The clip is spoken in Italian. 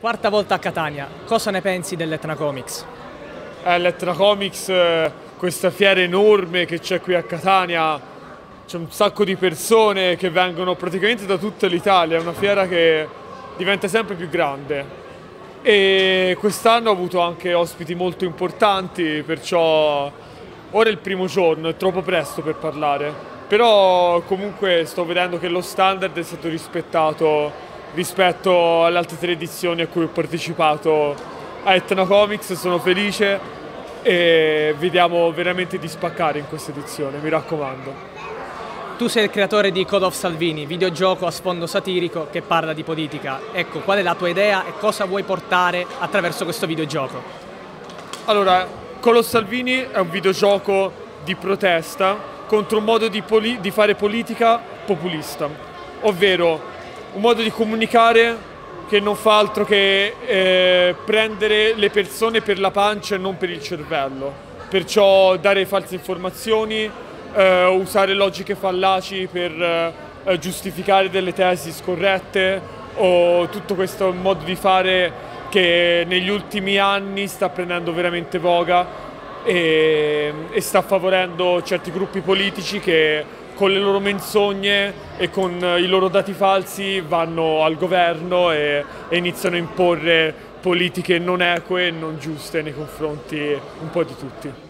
Quarta volta a Catania, cosa ne pensi dell'Etna Comics? L'Etna Comics, questa fiera enorme che c'è qui a Catania, c'è un sacco di persone che vengono praticamente da tutta l'Italia, è una fiera che diventa sempre più grande e quest'anno ho avuto anche ospiti molto importanti, perciò ora è il primo giorno, è troppo presto per parlare, però comunque sto vedendo che lo standard è stato rispettato rispetto alle altre 3 edizioni a cui ho partecipato a Etna Comics. Sono felice e vediamo veramente di spaccare in questa edizione, mi raccomando. Tu sei il creatore di Code of Salvini, videogioco a sfondo satirico che parla di politica. Ecco, qual è la tua idea e cosa vuoi portare attraverso questo videogioco? Allora, Code of Salvini è un videogioco di protesta contro un modo di fare politica populista, ovvero un modo di comunicare che non fa altro che prendere le persone per la pancia e non per il cervello. Perciò dare false informazioni, usare logiche fallaci per giustificare delle tesi scorrette o tutto questo modo di fare che negli ultimi anni sta prendendo veramente voga e sta favorendo certi gruppi politici che con le loro menzogne e con i loro dati falsi vanno al governo e iniziano a imporre politiche non eque e non giuste nei confronti un po' di tutti.